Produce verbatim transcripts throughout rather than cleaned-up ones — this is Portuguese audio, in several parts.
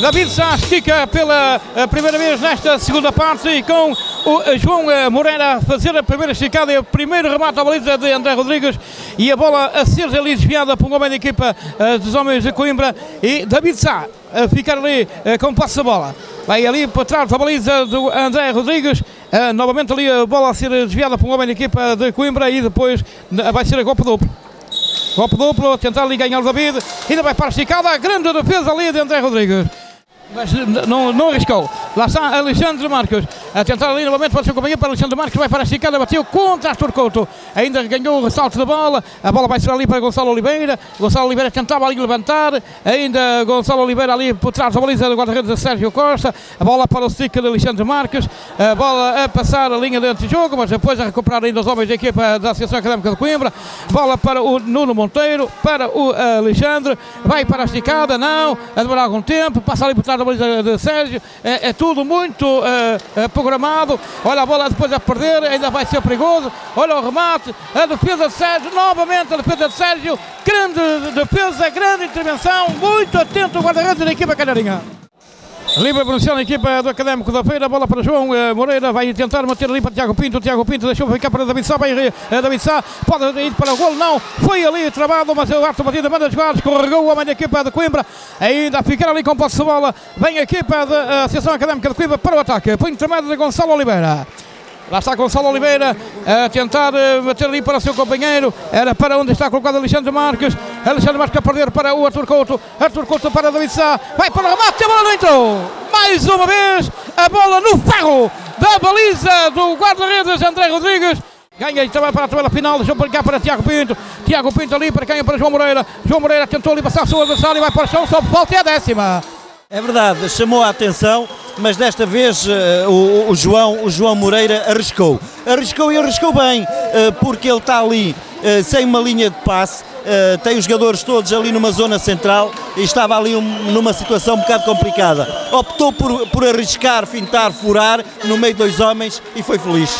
David Sá estica pela primeira vez nesta segunda parte e com o João Moreira a fazer a primeira esticada e o primeiro remate à baliza de André Rodrigues e a bola a ser ali desviada por um homem da equipa dos homens de Coimbra e David Sá a ficar ali com o passe da bola. Vai ali para trás da baliza do André Rodrigues, uh, novamente ali a bola a ser desviada por um homem da equipa de Coimbra e depois vai ser a golpe duplo. Golpe duplo, a tentar ali ganhar o David, ainda vai para a esticada, a grande defesa ali de André Rodrigues. Mas não, não arriscou. Lá está Alexandre Marques a tentar ali novamente para o seu companheiro, para Alexandre Marques, vai para a esticada, bateu contra Artur Couto, ainda ganhou o ressalto da bola, a bola vai ser ali para Gonçalo Oliveira, Gonçalo Oliveira tentava ali levantar, ainda Gonçalo Oliveira ali por trás da baliza do guarda-redes de Sérgio Costa, a bola para o stick de Alexandre Marques, a bola a passar a linha de antijogo, mas depois a recuperar ainda os homens da equipa da Associação Académica de Coimbra, bola para o Nuno Monteiro, para o Alexandre, vai para a esticada, não, a demorar algum tempo, passa ali por trás da baliza de Sérgio, é, é tudo muito uh, uh, programado, olha a bola depois a perder, ainda vai ser perigoso, olha o remate, a defesa de Sérgio, novamente a defesa de Sérgio, grande defesa, grande intervenção, muito atento o guarda-redes da equipa canarinha. Livre pronunciando a equipa do Académico da Feira, bola para João uh, Moreira, vai tentar manter ali para Tiago Pinto, Tiago Pinto deixou ficar para David Sá, vai uh, David Sá, pode ir para o golo, não, foi ali travado, mas o árbitro batida, manda jogar, escorregou o homem da equipa de Coimbra, ainda a ficar ali com posse de bola, vem a equipa da Associação Académica de Coimbra para o ataque, põe intermédio de Gonçalo Oliveira. Lá está Gonçalo Oliveira a tentar bater ali para o seu companheiro, era para onde está colocado Alexandre Marques, Alexandre Marques a perder para o Artur Couto, Artur Couto para David Sá, vai para o remate, a bola não entrou, mais uma vez a bola no ferro da baliza do guarda-redes André Rodrigues, ganha e também para a tabela final, deixou para cá para Tiago Pinto, Tiago Pinto ali para quem? Para João Moreira, João Moreira tentou ali passar o seu adversário e vai para o chão, só falta é a décima. É verdade, chamou a atenção, mas desta vez uh, o, o, João, o João Moreira arriscou. Arriscou e arriscou bem, uh, porque ele está ali uh, sem uma linha de passe, uh, tem os jogadores todos ali numa zona central e estava ali um, numa situação um bocado complicada. Optou por, por arriscar, fintar, furar no meio de dois homens e foi feliz.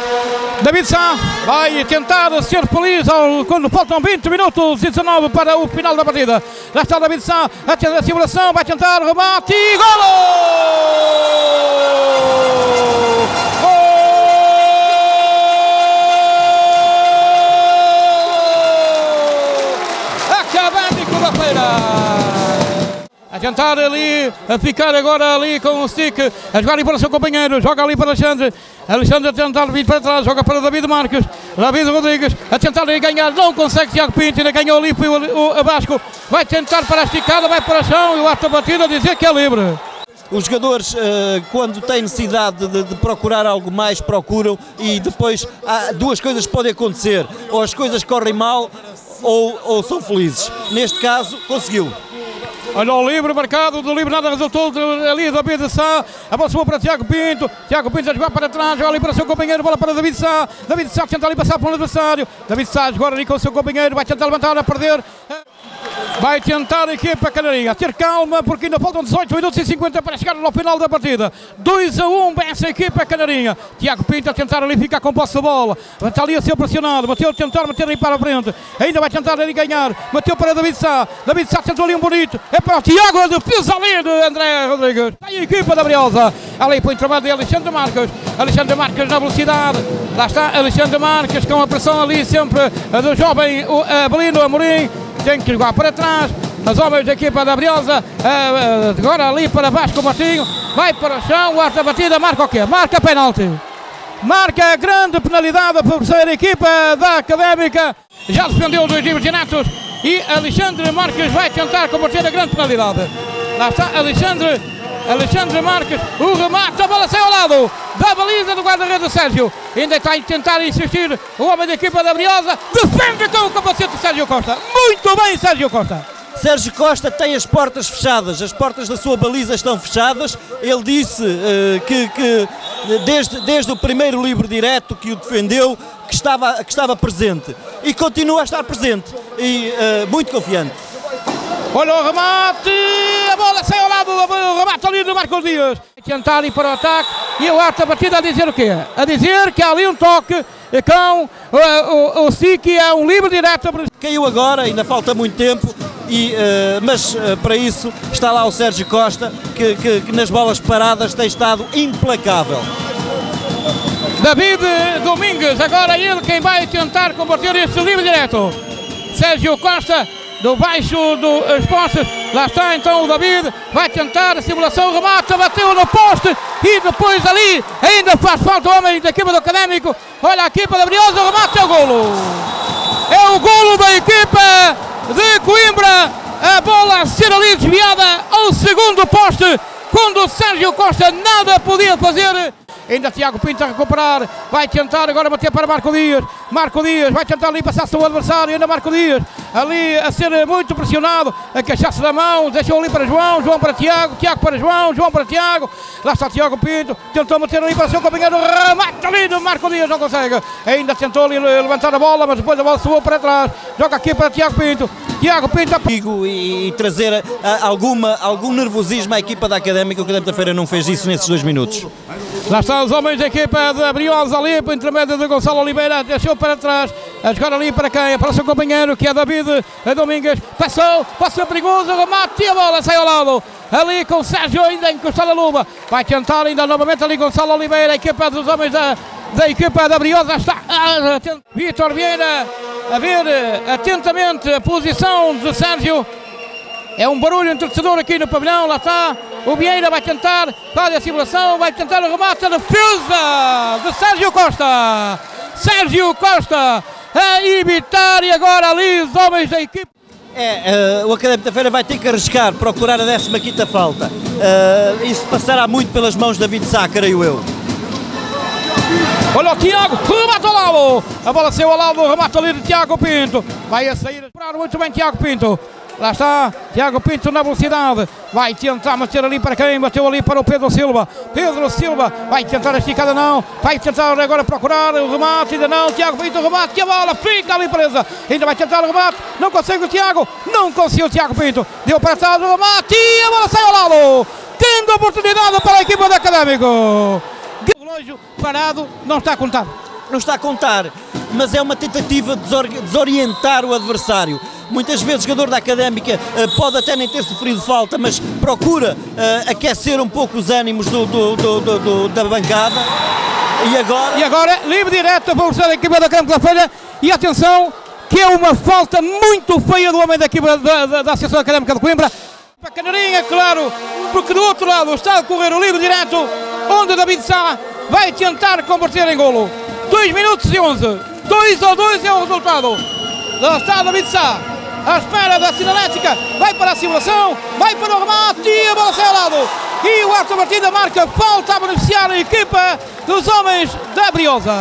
David Sá vai tentar ser feliz ao, quando faltam vinte minutos e dezanove para o final da partida. Lá está David Sá, a, a simulação, vai tentar remate e golo! Golo! Académico da Feira! A tentar ali, a ficar agora ali com o stick, a jogar ali para o seu companheiro, joga ali para Alexandre, Alexandre a tentar vir para trás, joga para David Marques, David Rodrigues, a tentar ali ganhar, não consegue Tiago Pinto, ainda ganhou ali, foi o, o Abasco, vai tentar para a esticada, vai para o chão e o árbitro batida a dizer que é livre. Os jogadores, quando têm necessidade de, de procurar algo mais, procuram e depois há duas coisas que podem acontecer, ou as coisas correm mal ou, ou são felizes. Neste caso, conseguiu. Olha o livre marcado, do livre nada resultou ali David Sá, a bola subiu para Tiago Pinto, Tiago Pinto a jogar para trás, joga ali para o seu companheiro, bola para David Sá, David Sá tenta ali passar para o adversário, David Sá agora ali com o seu companheiro, vai tentar levantar, a perder, vai tentar a equipa canarinha, ter calma porque ainda faltam dezoito minutos e cinquenta para chegar ao final da partida, dois a um vence a equipa canarinha, Tiago Pinto a tentar ali ficar com posse de bola, está ali a ser pressionado, bateu a tentar meter ali para a frente, ainda vai tentar ali ganhar, bateu para David Sá, David Sá tentou ali um bonito, é para o Tiago, a defesa ali de André Rodrigues, a equipa da Briosa, ali para o trabalho de Alexandre Marques, Alexandre Marques na velocidade, lá está Alexandre Marques com a pressão ali sempre do jovem Abelino Amorim, tem que jogar para trás, os homens da equipa da Briosa, agora ali para baixo com o Martinho, vai para o chão, o arte batida, marca o quê? Marca penalti. Marca a grande penalidade por ser a equipa da Académica, já defendeu os dois livros diretos e Alexandre Marques vai tentar converter a grande penalidade. Lá está Alexandre, Alexandre Marques, o remate, a bola sai ao lado da baliza do guarda-redes Sérgio, ainda está a tentar insistir o homem da equipa da Briosa, defende com o capacete Sérgio Costa, muito bem Sérgio Costa. Sérgio Costa tem as portas fechadas, as portas da sua baliza estão fechadas, ele disse uh, que, que desde, desde o primeiro livre direto que o defendeu, que estava, que estava presente e continua a estar presente e uh, muito confiante. Olha o remate, a bola sai ao lado, o remate ali do Marcos Dias. Tentar ir para o ataque e o árbitro batida a dizer o quê? A dizer que há ali um toque com o, o, o Siki, é um livre direto. Caiu agora, ainda falta muito tempo, e, uh, mas uh, para isso está lá o Sérgio Costa, que, que, que nas bolas paradas tem estado implacável. David Domingues, agora ele quem vai tentar converter este livre direto. Sérgio Costa, do baixo dos postes, lá está então o David, vai tentar a simulação, remata, bateu no poste e depois ali ainda faz falta o homem da equipa do Académico. Olha a equipa da Briosa, remata, é o golo. É o golo da equipa de Coimbra, a bola a ser ali desviada ao segundo poste, quando o Sérgio Costa nada podia fazer. Ainda Tiago Pinto a recuperar, vai tentar agora bater para Marco Dias, Marco Dias vai tentar ali passar-se o adversário, ainda Marco Dias, ali a ser muito pressionado, a queixar-se da mão, deixou ali para João, João para Tiago, Tiago para João, João para Tiago, lá está Tiago Pinto, tentou meter ali para o seu companheiro, remate ali do Marco Dias, não consegue, ainda tentou ali levantar a bola, mas depois a bola subiu para trás, joga aqui para Tiago Pinto, Tiago Pinto e, e trazer a, a, alguma, algum nervosismo à equipa da Académica, o que da Feira não fez isso nesses dois minutos. Lá estão os homens da equipa da Briosa ali, para o intermédio de Gonçalo Oliveira, deixou para trás, a jogar ali para quem? Para o seu companheiro, que é David Domingues, passou, passou perigoso, remate e a bola sai ao lado, ali com o Sérgio ainda encostado a luva, vai tentar ainda novamente ali Gonçalo Oliveira, a equipa dos homens da, da equipa da Briosa, está uh, Vítor Vieira a ver atentamente a posição de Sérgio. É um barulho entrecedor aqui no pavilhão, lá está, o Vieira vai tentar, faz a simulação, vai tentar o remate, a defesa de Sérgio Costa, Sérgio Costa a evitar e agora ali os homens da equipe. É, uh, o Académico da Feira vai ter que arriscar, procurar a décima quinta falta, uh, isso passará muito pelas mãos de David Sá, creio eu. Olha o Tiago, remata ao lado, a bola saiu ao lado, remata ali de Tiago Pinto, vai a sair, esperar muito bem Tiago Pinto. Lá está, Tiago Pinto na velocidade, vai tentar meter ali para quem? Bateu ali para o Pedro Silva, Pedro Silva vai tentar a esticada não, vai tentar agora procurar o remate, ainda não, Tiago Pinto remate, que a bola fica ali presa, ainda vai tentar o remate, não consegue o Tiago, não conseguiu o Tiago Pinto, deu para trás o remate e a bola sai ao lado, tendo oportunidade para a equipa do Académico. O relógio parado não está a contar. Não está a contar, mas é uma tentativa de desorientar o adversário. Muitas vezes o jogador da Académica uh, pode até nem ter sofrido falta, mas procura uh, aquecer um pouco os ânimos do, do, do, do, do, da bancada. E agora? E agora, livre direto para o da equipa da Académica da Feira. E atenção, que é uma falta muito feia do homem da equipa da, da, da Associação Académica de Coimbra. Para a Canarinha, claro, porque do outro lado está a correr o livre direto, onde David Sá vai tentar converter em golo. dois minutos e onze, dois a dois é o resultado. Lá está David Sá, à espera da sinalética, vai para a simulação, vai para o remate e a bola sai ao lado. E o árbitro da partida marca falta a beneficiar a equipa dos homens da Briosa.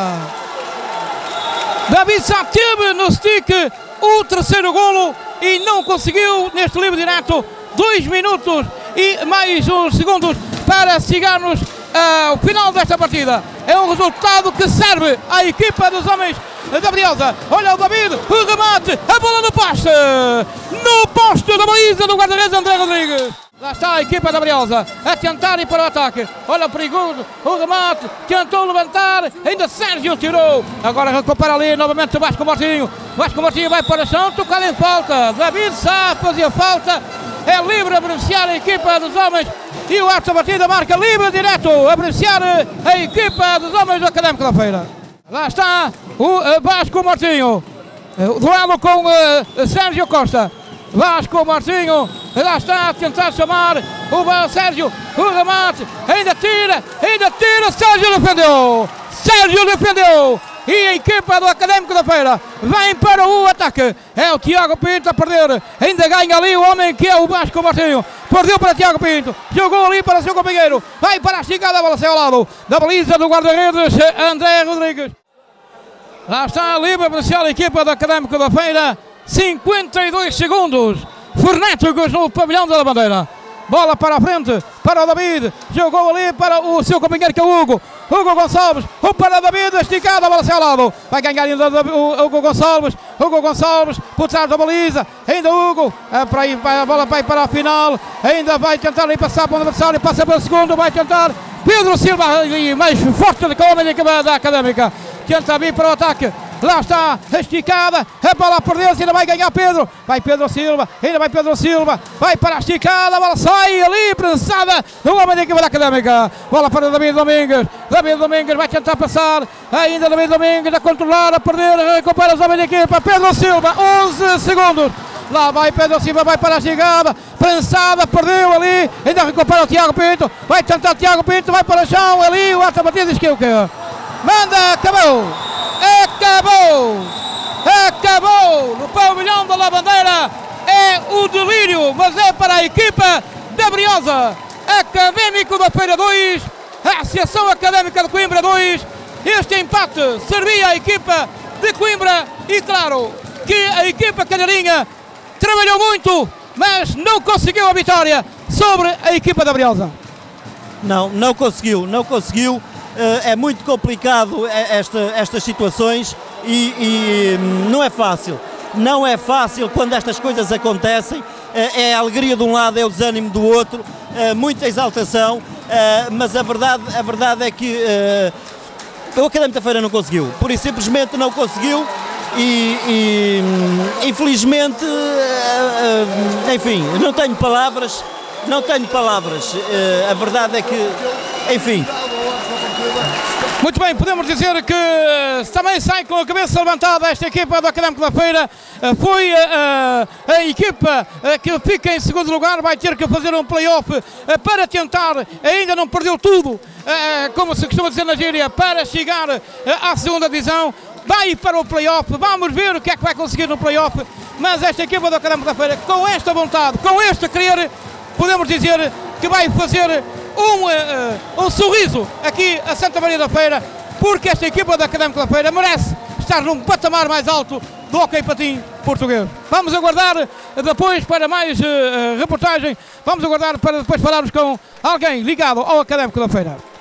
David Sá teve no stick o terceiro golo e não conseguiu neste livre direto. Dois minutos e mais uns segundos para chegarmos ao final desta partida. É um resultado que serve à equipa dos homens da Briosa. Olha o David, o remate, a bola no poste, no poste da baliza do guarda-redes André Rodrigues. Lá está a equipa da Briosa a tentar ir para o ataque. Olha o perigoso, o remate, tentou levantar, ainda Sérgio tirou. Agora recupera ali novamente o Vasco Martinho. Vasco Martinho vai para o chão, tocado em falta. David Sá fazia falta. É livre a beneficiar a equipa dos homens e o árbitro da partida marca livre direto a beneficiar a equipa dos homens do Académico da Feira. Lá está o Vasco Martinho, o duelo com uh, Sérgio Costa. Vasco Martinho, lá está a tentar chamar o Sérgio, o remate, ainda tira, ainda tira, Sérgio defendeu, Sérgio defendeu. E a equipa do Académico da Feira vem para o ataque. É o Tiago Pinto a perder. Ainda ganha ali o homem que é o Vasco Martinho. Perdeu para Tiago Pinto. Jogou ali para o seu companheiro. Vai para a esticada, a bola sai ao lado da baliza do guarda-redes André Rodrigues. Lá está a livre a beneficiar a equipa do Académico da Feira. cinquenta e dois segundos. Frenéticos no pavilhão da Bandeira. Bola para a frente, para o David, jogou ali para o seu companheiro que é o Hugo, Hugo Gonçalves, o para o David, esticado, a bola sai ao lado, vai ganhar ainda o Hugo Gonçalves, Hugo Gonçalves, por trás da baliza, ainda Hugo, para aí, a bola vai para a final, ainda vai tentar ali passar para o adversário, passa para o segundo, vai tentar, Pedro Silva, mais forte do que o homem da Académica, tenta vir para o ataque, lá está a esticada, a bola perdeu-se, ainda vai ganhar Pedro, vai Pedro Silva, ainda vai Pedro Silva, vai para a esticada, a bola sai ali, prensada no homem da equipa da Académica, bola para David Domingues, David Domingues vai tentar passar, ainda David Domingues a controlar, a perder, recupera os homens da equipa, Pedro Silva, onze segundos, lá vai Pedro Silva, vai para a chegada, prensada, perdeu ali, ainda recupera o Tiago Pinto, vai tentar o Tiago Pinto, vai para o chão, ali o Ata Matias diz que é o quê? Manda, acabou, acabou, acabou, no pavilhão da Lavandeira, é o delírio, mas é para a equipa da Briosa, Académico da Feira dois, Associação Académica de Coimbra dois, este empate servia à equipa de Coimbra e claro que a equipa canharinha trabalhou muito, mas não conseguiu a vitória sobre a equipa da Briosa. Não, não conseguiu, não conseguiu. É muito complicado esta, estas situações e, e não é fácil. Não é fácil quando estas coisas acontecem. É a alegria de um lado, é o desânimo do outro, muita exaltação, mas a verdade, a verdade é que o Académico da Feira não conseguiu. Por isso simplesmente não conseguiu. E, e infelizmente, enfim, não tenho palavras, não tenho palavras, a verdade é que, enfim. Muito bem, podemos dizer que também sai com a cabeça levantada esta equipa do Académico da Feira, foi a, a, a equipa que fica em segundo lugar, vai ter que fazer um play-off para tentar, ainda não perdeu tudo, como se costuma dizer na gíria, para chegar à segunda divisão. Vai para o play-off, vamos ver o que é que vai conseguir no play-off, mas esta equipa do Académico da Feira, com esta vontade, com este querer, podemos dizer que vai fazer um, uh, um sorriso aqui a Santa Maria da Feira, porque esta equipa do Académico da Feira merece estar num patamar mais alto do hóquei patim português. Vamos aguardar depois para mais uh, reportagem, vamos aguardar para depois falarmos com alguém ligado ao Académico da Feira.